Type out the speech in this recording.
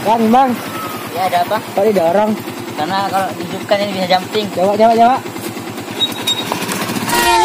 Bang. Ya ada apa? Kok didorong? Karena kalau dihidupkan ini bisa jumping. Coba. Iya,